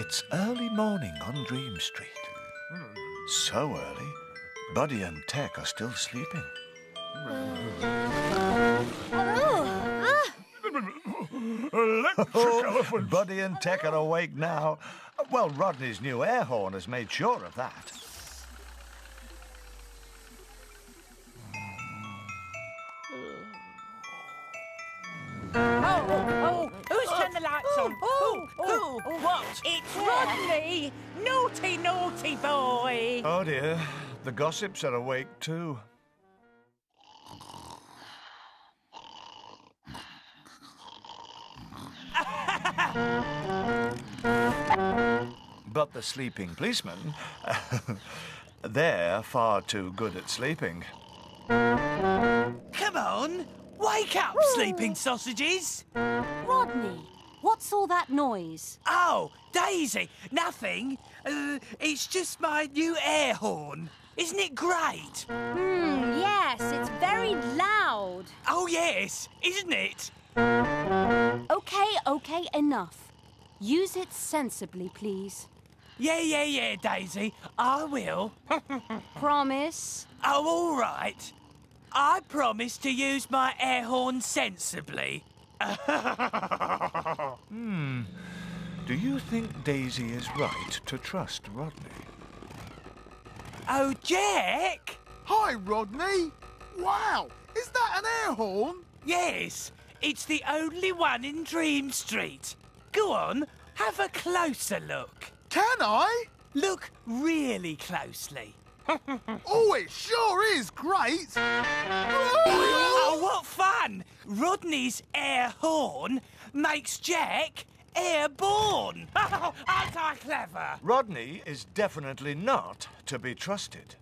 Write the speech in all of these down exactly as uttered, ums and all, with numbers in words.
It's early morning on Dream Street. So early, Buddy and Tech are still sleeping. Electric Oh, elephants. Buddy and Tech are awake now. Well, Rodney's new air horn has made sure of that. Oh, oh, who's turned the lights on? oh, Who? oh, Who? oh. What? It's Rodney! Naughty, naughty boy! Oh dear, the gossips are awake too. But the sleeping policemen, they're far too good at sleeping. Come on! Wake up, sleeping sausages! Rodney, what's all that noise? Oh, Daisy, nothing. Uh, it's just my new air horn. Isn't it great? Hmm, yes, it's very loud. Oh, yes, isn't it? Okay, okay, enough. Use it sensibly, please. Yeah, yeah, yeah, Daisy, I will. Promise? Oh, all right. I promise to use my air horn sensibly. Hmm. Do you think Daisy is right to trust Rodney? Oh, Jack! Hi, Rodney. Wow, is that an air horn? Yes, it's the only one in Dream Street. Go on, have a closer look. Can I? Look really closely. Oh, it sure is great. Oh, what fun! Rodney's air horn makes Jack airborne. Aren't I clever? Rodney is definitely not to be trusted.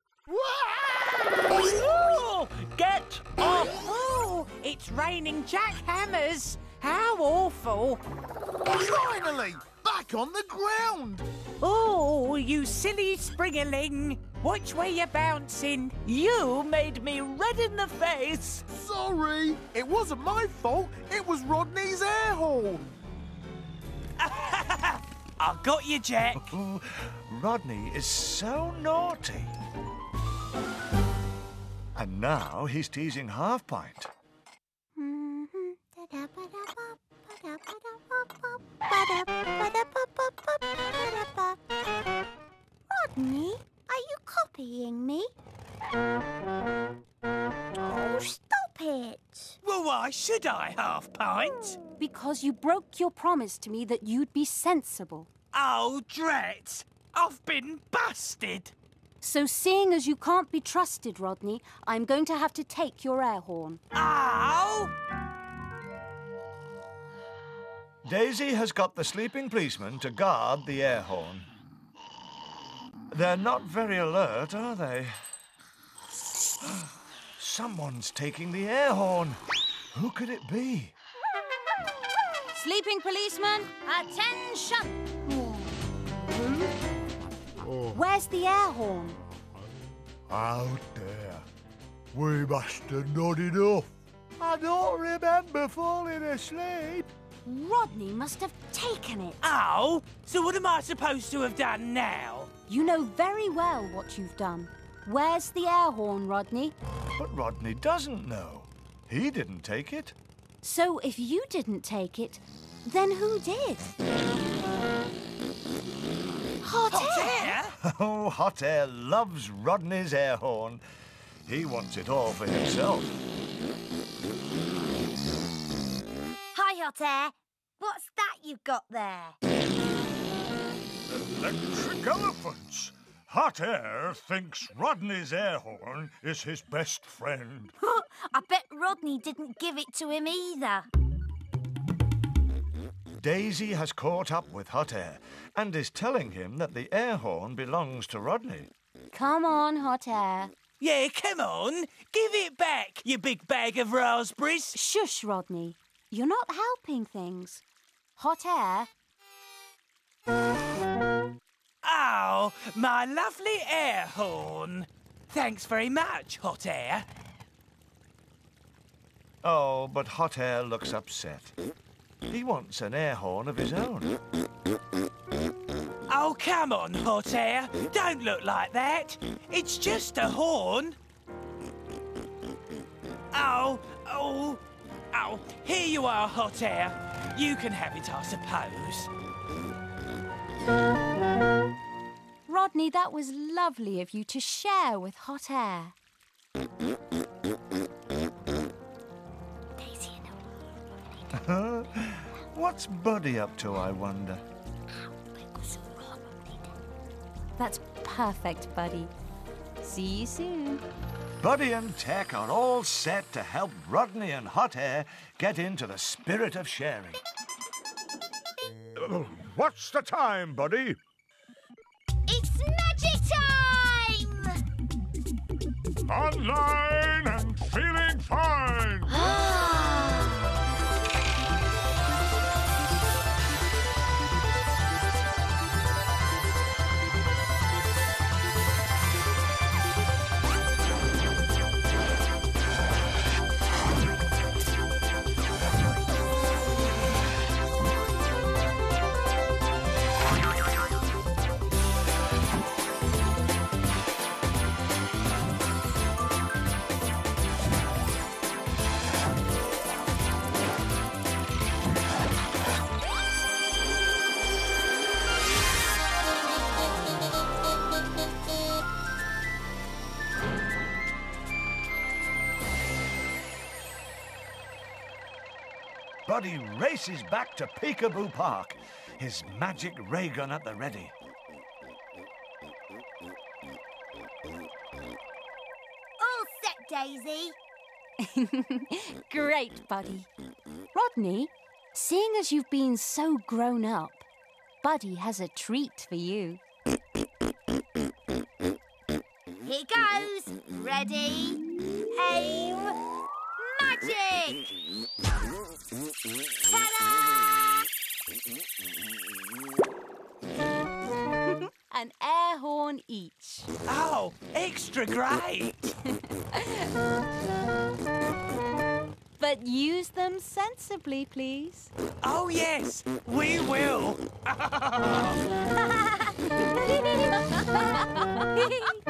Oh, get off! Oh, it's raining jackhammers. How awful. Finally, back on the ground. Oh, you silly springerling. Watch where you're bouncing. You made me red in the face. Sorry, it wasn't my fault. It was Rodney's air horn. I've got you, Jack. Ooh, Rodney is so naughty. And now he's teasing Half Pint. Rodney, are you copying me? Oh, stop it! Well, why should I, Half Pint? Because you broke your promise to me that you'd be sensible. Oh, drat! I've been busted. So seeing as you can't be trusted, Rodney, I'm going to have to take your air horn. Ow! Daisy has got the sleeping policeman to guard the air horn. They're not very alert, are they? Someone's taking the air horn. Who could it be? Sleeping policeman, attention! Where's the air horn? Out there. We must have nodded off. I don't remember falling asleep. Rodney must have taken it. Oh, so what am I supposed to have done now? You know very well what you've done. Where's the air horn, Rodney? But Rodney doesn't know. He didn't take it. So if you didn't take it, then who did? Hot, Hot air? air? Oh, Hot Air loves Rodney's air horn. He wants it all for himself. Hi, Hot Air. What's that you've got there? Electric elephants. Hot Air thinks Rodney's air horn is his best friend. I bet Rodney didn't give it to him either. Daisy has caught up with Hot Air and is telling him that the air horn belongs to Rodney. Come on, Hot Air. Yeah, come on. Give it back, you big bag of raspberries. Shush, Rodney. You're not helping things. Hot Air? Oh, my lovely air horn. Thanks very much, Hot Air. Oh, but Hot Air looks upset. He wants an air horn of his own. Oh, come on, Hot Air. Don't look like that. It's just a horn. Oh, oh, oh. Here you are, Hot Air. You can have it, I suppose. Rodney, that was lovely of you to share with Hot Air. Daisy in a world. What's Buddy up to, I wonder? That's perfect, Buddy. See you soon. Buddy and Tech are all set to help Rodney and Hot Air get into the spirit of sharing. Uh, What's the time, Buddy? It's magic time! Online and feeling fine. Buddy races back to Peekaboo Park, his magic ray gun at the ready. All set, Daisy. Great, Buddy. Rodney, seeing as you've been so grown up, Buddy has a treat for you. Here goes. Ready, aim, magic! Ta-da! An air horn each. Oh, extra great. But use them sensibly, please. Oh, yes, we will.